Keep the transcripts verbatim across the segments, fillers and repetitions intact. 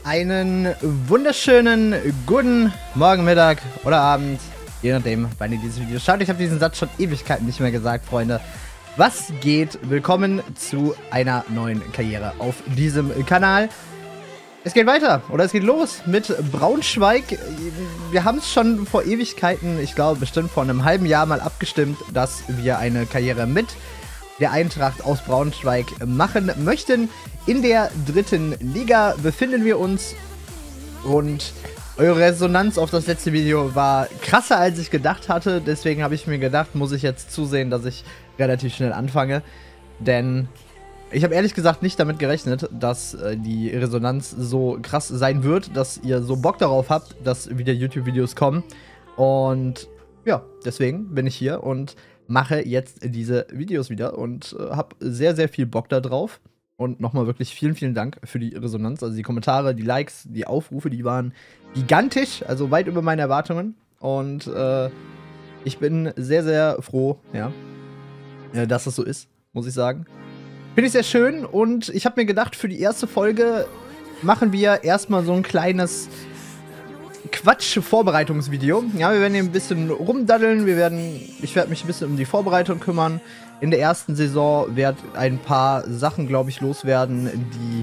Einen wunderschönen guten Morgen, Mittag oder Abend, je nachdem, wann ihr dieses Video schaut. Ich habe diesen Satz schon Ewigkeiten nicht mehr gesagt, Freunde. Was geht? Willkommen zu einer neuen Karriere auf diesem Kanal. Es geht weiter, oder es geht los mit Braunschweig. Wir haben es schon vor Ewigkeiten, ich glaube bestimmt vor einem halben Jahr mal abgestimmt, dass wir eine Karriere mit der Eintracht aus Braunschweig machen möchten. In der dritten Liga befinden wir uns und eure Resonanz auf das letzte Video war krasser, als ich gedacht hatte. Deswegen habe ich mir gedacht, muss ich jetzt zusehen, dass ich relativ schnell anfange. Denn ich habe ehrlich gesagt nicht damit gerechnet, dass äh, die Resonanz so krass sein wird, dass ihr so Bock darauf habt, dass wieder YouTube-Videos kommen. Und ja, deswegen bin ich hier und mache jetzt diese Videos wieder und äh, habe sehr, sehr viel Bock da drauf. Und nochmal wirklich vielen, vielen Dank für die Resonanz. Also die Kommentare, die Likes, die Aufrufe, die waren gigantisch, also weit über meine Erwartungen. Und äh, ich bin sehr, sehr froh, ja, äh, dass das so ist, muss ich sagen. Finde ich sehr schön und ich habe mir gedacht, für die erste Folge machen wir erstmal so ein kleines Quatsch-Vorbereitungsvideo. Ja, wir werden hier ein bisschen rumdaddeln, wir werden, ich werde mich ein bisschen um die Vorbereitung kümmern. In der ersten Saison werde ein paar Sachen, glaube ich, loswerden, die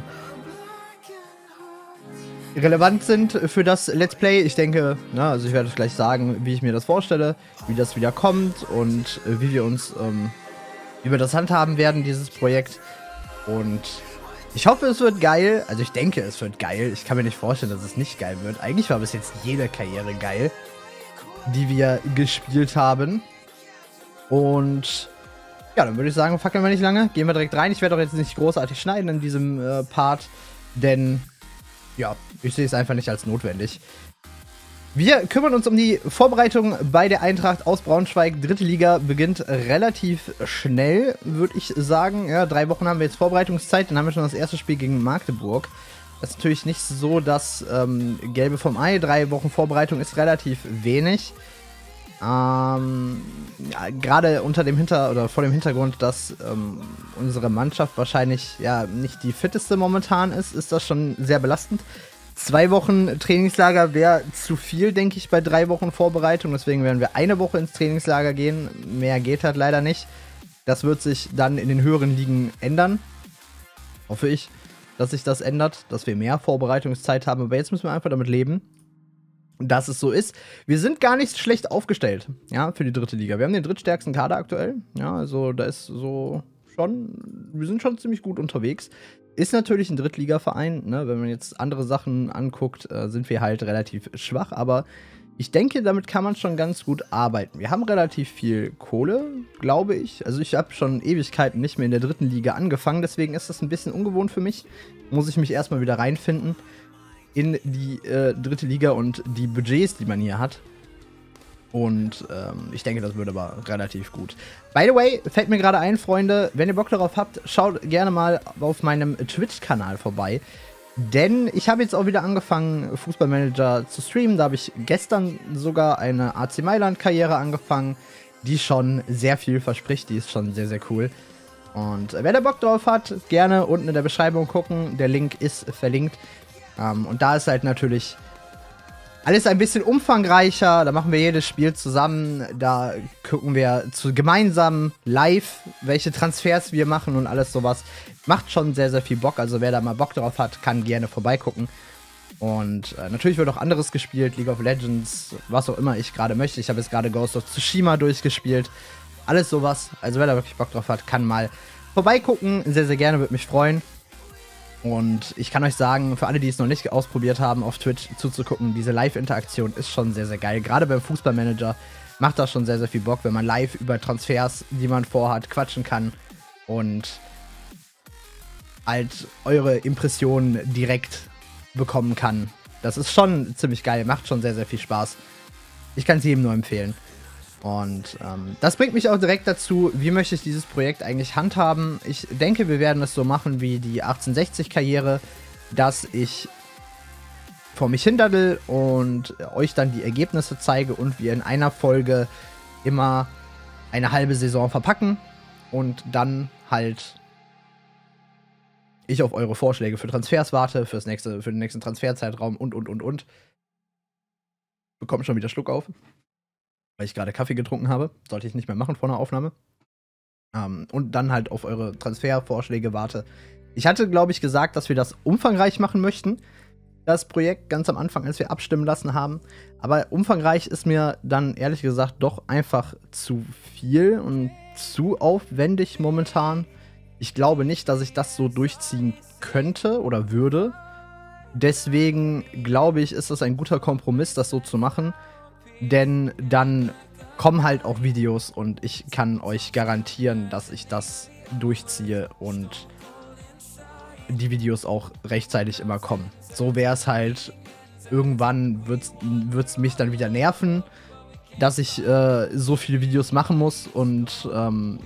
relevant sind für das Let's Play. Ich denke, na, also ich werde gleich sagen, wie ich mir das vorstelle, wie das wieder kommt und äh, wie wir uns, ähm, wie wir das handhaben werden, dieses Projekt. Und ich hoffe, es wird geil. Also ich denke, es wird geil. Ich kann mir nicht vorstellen, dass es nicht geil wird. Eigentlich war bis jetzt jede Karriere geil, die wir gespielt haben. Und ja, dann würde ich sagen, fackeln wir nicht lange. Gehen wir direkt rein. Ich werde auch jetzt nicht großartig schneiden in diesem äh, Part, denn ja, ich sehe es einfach nicht als notwendig. Wir kümmern uns um die Vorbereitung bei der Eintracht aus Braunschweig. Dritte Liga beginnt relativ schnell, würde ich sagen. Ja, drei Wochen haben wir jetzt Vorbereitungszeit. Dann haben wir schon das erste Spiel gegen Magdeburg. Das ist natürlich nicht so das ähm, Gelbe vom Ei. Drei Wochen Vorbereitung ist relativ wenig. Ähm, ja, gerade unter dem Hinter- oder vor dem Hintergrund, dass ähm, unsere Mannschaft wahrscheinlich ja nicht die fitteste momentan ist, ist das schon sehr belastend. Zwei Wochen Trainingslager wäre zu viel, denke ich, bei drei Wochen Vorbereitung. Deswegen werden wir eine Woche ins Trainingslager gehen. Mehr geht halt leider nicht. Das wird sich dann in den höheren Ligen ändern. Hoffe ich, dass sich das ändert, dass wir mehr Vorbereitungszeit haben. Aber jetzt müssen wir einfach damit leben, dass es so ist. Wir sind gar nicht schlecht aufgestellt, ja, für die dritte Liga. Wir haben den drittstärksten Kader aktuell. Ja, also da ist so schon, wir sind schon ziemlich gut unterwegs. Ist natürlich ein Drittligaverein, ne? Wenn man jetzt andere Sachen anguckt, äh, sind wir halt relativ schwach, aber ich denke, damit kann man schon ganz gut arbeiten. Wir haben relativ viel Kohle, glaube ich. Also ich habe schon Ewigkeiten nicht mehr in der dritten Liga angefangen, deswegen ist das ein bisschen ungewohnt für mich. Muss ich mich erstmal wieder reinfinden in die äh, dritte Liga und die Budgets, die man hier hat. Und ähm, ich denke, das wird aber relativ gut. By the way, fällt mir gerade ein, Freunde, wenn ihr Bock darauf habt, schaut gerne mal auf meinem Twitch-Kanal vorbei. Denn ich habe jetzt auch wieder angefangen, Fußballmanager zu streamen. Da habe ich gestern sogar eine A C Mailand-Karriere angefangen, die schon sehr viel verspricht. Die ist schon sehr, sehr cool. Und wer da Bock drauf hat, gerne unten in der Beschreibung gucken. Der Link ist verlinkt. Um, und da ist halt natürlich alles ein bisschen umfangreicher. Da machen wir jedes Spiel zusammen. Da gucken wir zu gemeinsam live, welche Transfers wir machen und alles sowas. Macht schon sehr, sehr viel Bock. Also wer da mal Bock drauf hat, kann gerne vorbeigucken. Und äh, natürlich wird auch anderes gespielt. League of Legends, was auch immer ich gerade möchte. Ich habe jetzt gerade Ghost of Tsushima durchgespielt. Alles sowas. Also wer da wirklich Bock drauf hat, kann mal vorbeigucken. Sehr, sehr gerne, würde mich freuen. Und ich kann euch sagen, für alle, die es noch nicht ausprobiert haben, auf Twitch zuzugucken, diese Live-Interaktion ist schon sehr, sehr geil. Gerade beim Fußballmanager macht das schon sehr, sehr viel Bock, wenn man live über Transfers, die man vorhat, quatschen kann und halt eure Impressionen direkt bekommen kann. Das ist schon ziemlich geil, macht schon sehr, sehr viel Spaß. Ich kann es jedem nur empfehlen. Und ähm, das bringt mich auch direkt dazu, wie möchte ich dieses Projekt eigentlich handhaben. Ich denke, wir werden es so machen wie die achtzehnhundertsechzig-Karriere, dass ich vor mich hindaddel und euch dann die Ergebnisse zeige und wir in einer Folge immer eine halbe Saison verpacken und dann halt ich auf eure Vorschläge für Transfers warte, fürs nächste, für den nächsten Transferzeitraum und, und, und, und. Bekomme schon wieder Schluck auf, weil ich gerade Kaffee getrunken habe. Sollte ich nicht mehr machen vor einer Aufnahme. Um, und dann halt auf eure Transfervorschläge warte. Ich hatte, glaube ich, gesagt, dass wir das umfangreich machen möchten. Das Projekt ganz am Anfang, als wir abstimmen lassen haben. Aber umfangreich ist mir dann ehrlich gesagt doch einfach zu viel und zu aufwendig momentan. Ich glaube nicht, dass ich das so durchziehen könnte oder würde. Deswegen glaube ich, ist das ein guter Kompromiss, das so zu machen. Denn dann kommen halt auch Videos und ich kann euch garantieren, dass ich das durchziehe und die Videos auch rechtzeitig immer kommen. So wäre es halt, irgendwann wird es mich dann wieder nerven, dass ich äh, so viele Videos machen muss und ähm,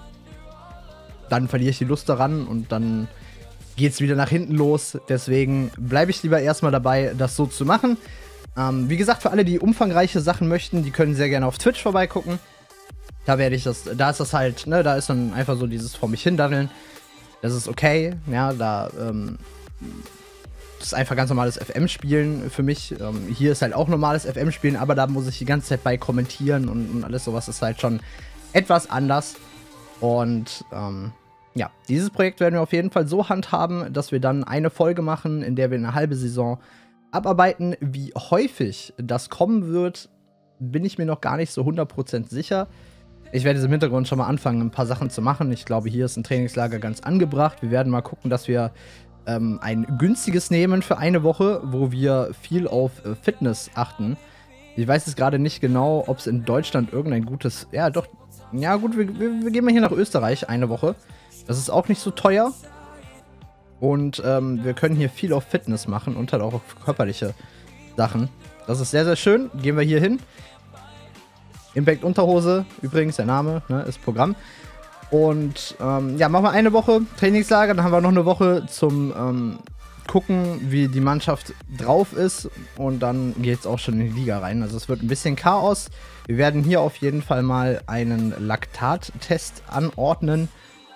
dann verliere ich die Lust daran und dann geht es wieder nach hinten los. Deswegen bleibe ich lieber erstmal dabei, das so zu machen. Ähm, wie gesagt, für alle, die umfangreiche Sachen möchten, die können sehr gerne auf Twitch vorbeigucken. Da werde ich das, da ist das halt, ne, da ist dann einfach so dieses vor mich hindaddeln. Das ist okay, ja, da, ähm, das ist einfach ganz normales F M-Spielen für mich. Ähm, hier ist halt auch normales F M-Spielen, aber da muss ich die ganze Zeit bei kommentieren und, und alles sowas ist halt schon etwas anders. Und, ähm, ja, dieses Projekt werden wir auf jeden Fall so handhaben, dass wir dann eine Folge machen, in der wir eine halbe Saison abarbeiten. Wie häufig das kommen wird, bin ich mir noch gar nicht so hundert Prozent sicher. Ich werde im Hintergrund schon mal anfangen, ein paar Sachen zu machen. Ich glaube, hier ist ein Trainingslager ganz angebracht. Wir werden mal gucken, dass wir ähm, ein günstiges nehmen für eine Woche, wo wir viel auf äh, Fitness achten. Ich weiß jetzt gerade nicht genau, ob es in Deutschland irgendein gutes... Ja, doch. Ja, gut, wir, wir, wir gehen mal hier nach Österreich eine Woche. Das ist auch nicht so teuer. Und ähm, wir können hier viel auf Fitness machen und halt auch auf körperliche Sachen. Das ist sehr, sehr schön. Gehen wir hier hin. Impact Unterhose, übrigens der Name, ne, ist Programm. Und ähm, ja, machen wir eine Woche Trainingslager. Dann haben wir noch eine Woche zum ähm, Gucken, wie die Mannschaft drauf ist. Und dann geht es auch schon in die Liga rein. Also es wird ein bisschen Chaos. Wir werden hier auf jeden Fall mal einen Laktattest anordnen.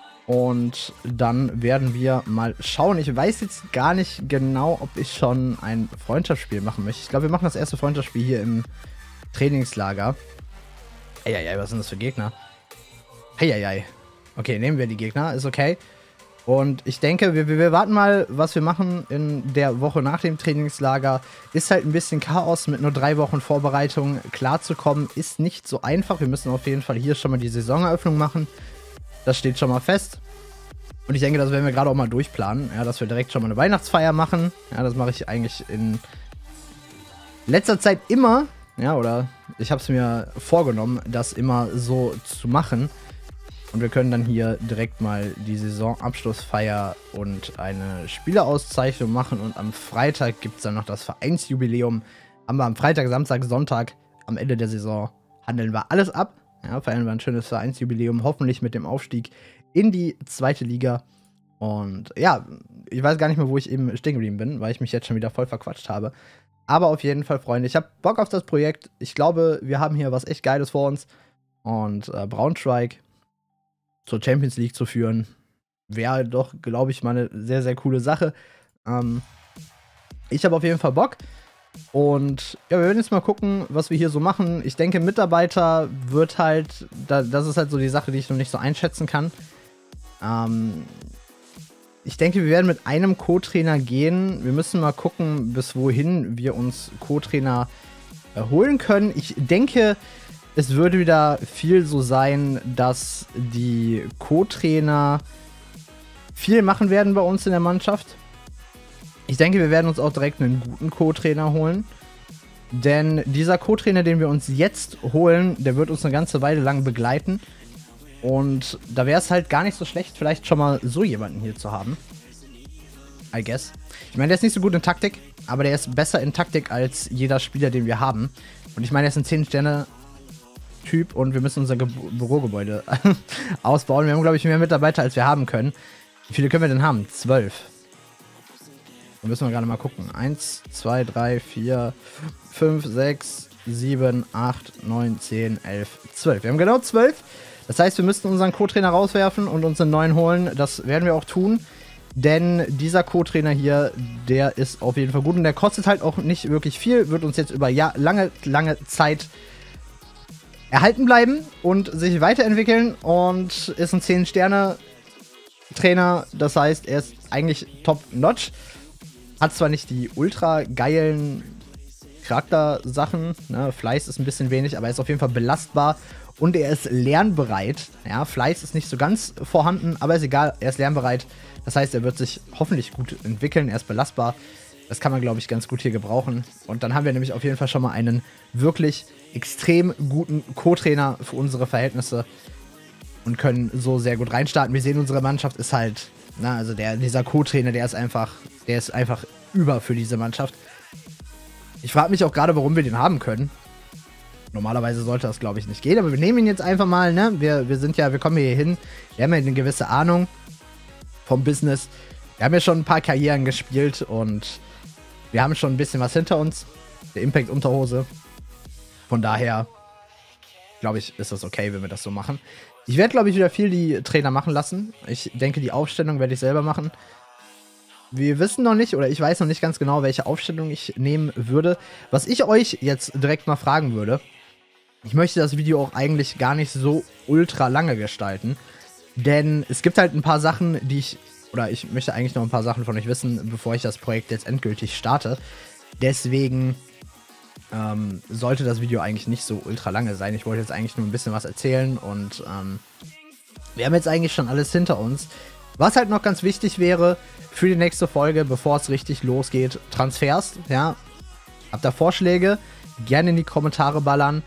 Und dann werden wir mal schauen. Ich weiß jetzt gar nicht genau, ob ich schon ein Freundschaftsspiel machen möchte. Ich glaube, wir machen das erste Freundschaftsspiel hier im Trainingslager. Eieiei, was sind das für Gegner? Eieiei. Okay, nehmen wir die Gegner, ist okay. Und ich denke, wir, wir warten mal, was wir machen in der Woche nach dem Trainingslager. Ist halt ein bisschen Chaos, mit nur drei Wochen Vorbereitung klarzukommen. Ist nicht so einfach. Wir müssen auf jeden Fall hier schon mal die Saisoneröffnung machen. Das steht schon mal fest. Und ich denke, das werden wir gerade auch mal durchplanen. Ja, dass wir direkt schon mal eine Weihnachtsfeier machen. Ja, das mache ich eigentlich in letzter Zeit immer. Ja, oder ich habe es mir vorgenommen, das immer so zu machen. Und wir können dann hier direkt mal die Saisonabschlussfeier und eine Spielerauszeichnung machen. Und am Freitag gibt es dann noch das Vereinsjubiläum. Haben wir am Freitag, Samstag, Sonntag am Ende der Saison handeln wir alles ab. Ja, feiern wir ein schönes Vereinsjubiläum, hoffentlich mit dem Aufstieg in die zweite Liga. Und ja, ich weiß gar nicht mehr, wo ich eben stehen geblieben bin, weil ich mich jetzt schon wieder voll verquatscht habe. Aber auf jeden Fall, Freunde, ich habe Bock auf das Projekt. Ich glaube, wir haben hier was echt Geiles vor uns. Und äh, Braunschweig zur Champions League zu führen, wäre doch, glaube ich, mal eine sehr, sehr coole Sache. Ähm, ich habe auf jeden Fall Bock. Und ja, wir werden jetzt mal gucken, was wir hier so machen. Ich denke, Mitarbeiter wird halt, da, das ist halt so die Sache, die ich noch nicht so einschätzen kann. Ähm, ich denke, wir werden mit einem Co-Trainer gehen. Wir müssen mal gucken, bis wohin wir uns Co-Trainer äh, holen können. Ich denke, es würde wieder viel so sein, dass die Co-Trainer viel machen werden bei uns in der Mannschaft. Ich denke, wir werden uns auch direkt einen guten Co-Trainer holen. Denn dieser Co-Trainer, den wir uns jetzt holen, der wird uns eine ganze Weile lang begleiten. Und da wäre es halt gar nicht so schlecht, vielleicht schon mal so jemanden hier zu haben. I guess. Ich meine, der ist nicht so gut in Taktik, aber der ist besser in Taktik als jeder Spieler, den wir haben. Und ich meine, er ist ein zehn Sterne Typ und wir müssen unser Ge Bürogebäude ausbauen. Wir haben, glaube ich, mehr Mitarbeiter, als wir haben können. Wie viele können wir denn haben? Zwölf. Da müssen wir gerade mal gucken. eins, zwei, drei, vier, fünf, sechs, sieben, acht, neun, zehn, elf, zwölf. Wir haben genau zwölf. Das heißt, wir müssten unseren Co-Trainer rauswerfen und uns einen neuen holen. Das werden wir auch tun. Denn dieser Co-Trainer hier, der ist auf jeden Fall gut und der kostet halt auch nicht wirklich viel, wird uns jetzt über ja, lange, lange Zeit erhalten bleiben und sich weiterentwickeln und ist ein zehn Sterne Trainer, das heißt, er ist eigentlich top-notch. Hat zwar nicht die ultra geilen Charaktersachen, ne? Fleiß ist ein bisschen wenig, aber er ist auf jeden Fall belastbar und er ist lernbereit. Ja, Fleiß ist nicht so ganz vorhanden, aber ist egal, er ist lernbereit. Das heißt, er wird sich hoffentlich gut entwickeln, er ist belastbar. Das kann man, glaube ich, ganz gut hier gebrauchen. Und dann haben wir nämlich auf jeden Fall schon mal einen wirklich extrem guten Co-Trainer für unsere Verhältnisse und können so sehr gut reinstarten. Wir sehen, unsere Mannschaft ist halt, na, also der, dieser Co-Trainer, der ist einfach, der ist einfach über für diese Mannschaft. Ich frage mich auch gerade, warum wir den haben können. Normalerweise sollte das, glaube ich, nicht gehen, aber wir nehmen ihn jetzt einfach mal, ne? Wir, wir sind ja, wir kommen hier hin, wir haben ja eine gewisse Ahnung vom Business. Wir haben ja schon ein paar Karrieren gespielt und wir haben schon ein bisschen was hinter uns. Der Impact-Unterhose. Von daher, glaube ich, ist das okay, wenn wir das so machen. Ich werde, glaube ich, wieder viel die Trainer machen lassen. Ich denke, die Aufstellung werde ich selber machen. Wir wissen noch nicht, oder ich weiß noch nicht ganz genau, welche Aufstellung ich nehmen würde. Was ich euch jetzt direkt mal fragen würde, ich möchte das Video auch eigentlich gar nicht so ultra lange gestalten. Denn es gibt halt ein paar Sachen, die ich, oder ich möchte eigentlich noch ein paar Sachen von euch wissen, bevor ich das Projekt jetzt endgültig starte. Deswegen ähm, sollte das Video eigentlich nicht so ultra lange sein. Ich wollte jetzt eigentlich nur ein bisschen was erzählen und ähm, wir haben jetzt eigentlich schon alles hinter uns. Was halt noch ganz wichtig wäre für die nächste Folge, bevor es richtig losgeht, Transfers, ja. Habt ihr Vorschläge? Gerne in die Kommentare ballern.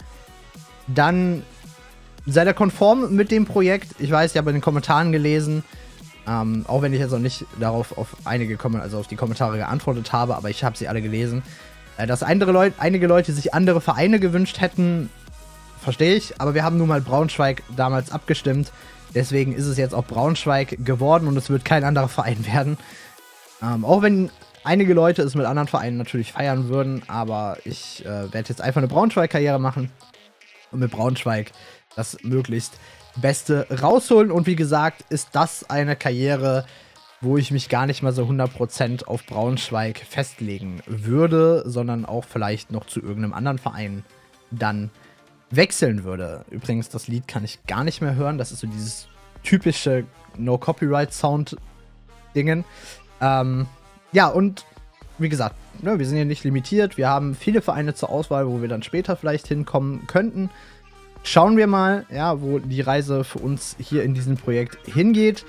Dann seid ihr konform mit dem Projekt. Ich weiß, ich habe in den Kommentaren gelesen, ähm, auch wenn ich jetzt noch nicht darauf auf einige Kom also auf die Kommentare geantwortet habe, aber ich habe sie alle gelesen, äh, dass andere Leute, einige Leute sich andere Vereine gewünscht hätten, verstehe ich, aber wir haben nun mal Braunschweig damals abgestimmt. Deswegen ist es jetzt auch Braunschweig geworden und es wird kein anderer Verein werden. Ähm, auch wenn einige Leute es mit anderen Vereinen natürlich feiern würden, aber ich äh, werde jetzt einfach eine Braunschweig-Karriere machen und mit Braunschweig das möglichst Beste rausholen. Und wie gesagt, ist das eine Karriere, wo ich mich gar nicht mal so hundert Prozent auf Braunschweig festlegen würde, sondern auch vielleicht noch zu irgendeinem anderen Verein dann wechseln würde. Übrigens, das Lied kann ich gar nicht mehr hören. Das ist so dieses typische No-Copyright-Sound-Dingen. Ähm, ja, und wie gesagt, ne, wir sind ja nicht limitiert. Wir haben viele Vereine zur Auswahl, wo wir dann später vielleicht hinkommen könnten. Schauen wir mal, ja, wo die Reise für uns hier in diesem Projekt hingeht.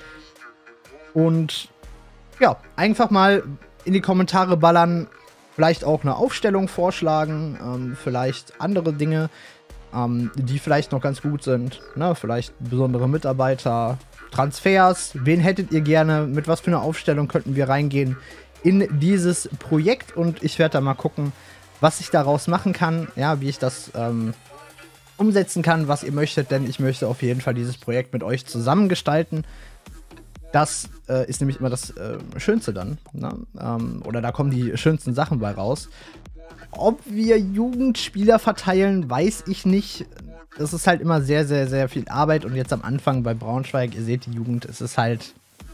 Und ja, einfach mal in die Kommentare ballern. Vielleicht auch eine Aufstellung vorschlagen. Ähm, vielleicht andere Dinge, Ähm, die vielleicht noch ganz gut sind, ne? Vielleicht besondere Mitarbeiter, Transfers, wen hättet ihr gerne, mit was für einer Aufstellung könnten wir reingehen in dieses Projekt und ich werde da mal gucken, was ich daraus machen kann, ja, wie ich das ähm, umsetzen kann, was ihr möchtet, denn ich möchte auf jeden Fall dieses Projekt mit euch zusammen gestalten. Das äh, ist nämlich immer das äh, Schönste dann, ne? ähm, oder da kommen die schönsten Sachen bei raus. Ob wir Jugendspieler verteilen, weiß ich nicht. Das ist halt immer sehr, sehr, sehr viel Arbeit. Und jetzt am Anfang bei Braunschweig, ihr seht die Jugend, es ist halt...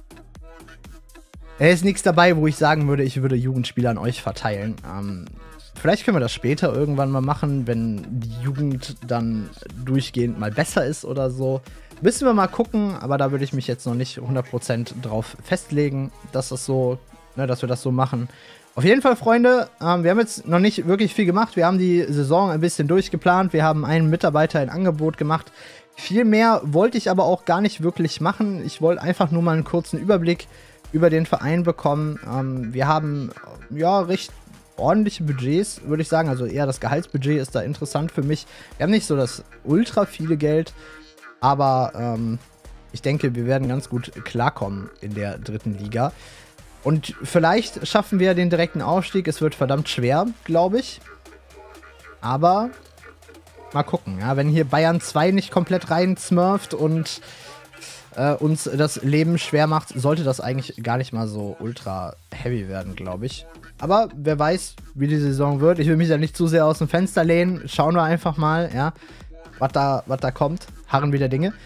Es ist nichts dabei, wo ich sagen würde, ich würde Jugendspieler an euch verteilen. Ähm, vielleicht können wir das später irgendwann mal machen, wenn die Jugend dann durchgehend mal besser ist oder so. Müssen wir mal gucken, aber da würde ich mich jetzt noch nicht hundert Prozent drauf festlegen, dass das so, ne, dass wir das so machen. Auf jeden Fall, Freunde, ähm, wir haben jetzt noch nicht wirklich viel gemacht. Wir haben die Saison ein bisschen durchgeplant. Wir haben einen Mitarbeiter ein Angebot gemacht. Viel mehr wollte ich aber auch gar nicht wirklich machen. Ich wollte einfach nur mal einen kurzen Überblick über den Verein bekommen. Ähm, wir haben, ja, recht ordentliche Budgets, würde ich sagen. Also eher das Gehaltsbudget ist da interessant für mich. Wir haben nicht so das ultra viele Geld, aber ähm, ich denke, wir werden ganz gut klarkommen in der dritten Liga. Und vielleicht schaffen wir den direkten Aufstieg. Es wird verdammt schwer, glaube ich. Aber mal gucken. Ja, wenn hier Bayern zwei nicht komplett rein smurft und äh, uns das Leben schwer macht, sollte das eigentlich gar nicht mal so ultra heavy werden, glaube ich. Aber wer weiß, wie die Saison wird. Ich will mich da nicht zu sehr aus dem Fenster lehnen. Schauen wir einfach mal, ja, was da, was da kommt. Harren wieder Dinge.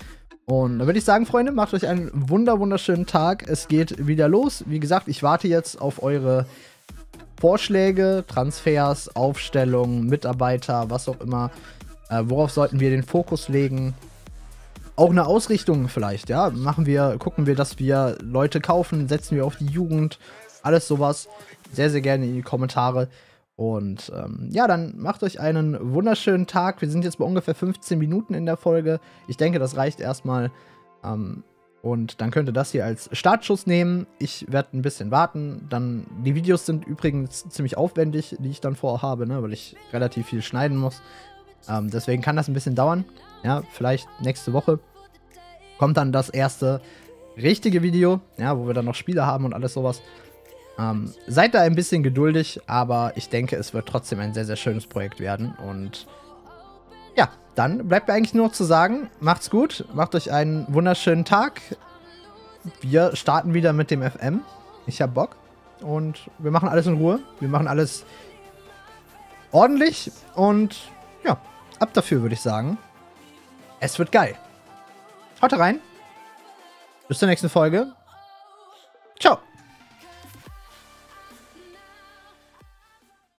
Und dann würde ich sagen, Freunde, macht euch einen wunder wunderschönen Tag. Es geht wieder los. Wie gesagt, ich warte jetzt auf eure Vorschläge, Transfers, Aufstellungen, Mitarbeiter, was auch immer. Äh, worauf sollten wir den Fokus legen? Auch eine Ausrichtung vielleicht, ja. Machen wir, gucken wir, dass wir Leute kaufen, setzen wir auf die Jugend, alles sowas. Sehr, sehr gerne in die Kommentare. Und ähm, ja, dann macht euch einen wunderschönen Tag. Wir sind jetzt bei ungefähr fünfzehn Minuten in der Folge. Ich denke, das reicht erstmal. Ähm, und dann könnt ihr das hier als Startschuss nehmen. Ich werde ein bisschen warten. Dann, die Videos sind übrigens ziemlich aufwendig, die ich dann vorhabe, ne, weil ich relativ viel schneiden muss. Ähm, deswegen kann das ein bisschen dauern. Ja, vielleicht nächste Woche kommt dann das erste richtige Video, ja, wo wir dann noch Spiele haben und alles sowas. Ähm, seid da ein bisschen geduldig, aber ich denke, es wird trotzdem ein sehr, sehr schönes Projekt werden. Und ja, dann bleibt mir eigentlich nur noch zu sagen, macht's gut, macht euch einen wunderschönen Tag. Wir starten wieder mit dem F M. Ich hab Bock. Und wir machen alles in Ruhe. Wir machen alles ordentlich. Und ja, ab dafür, würde ich sagen. Es wird geil. Haut rein. Bis zur nächsten Folge.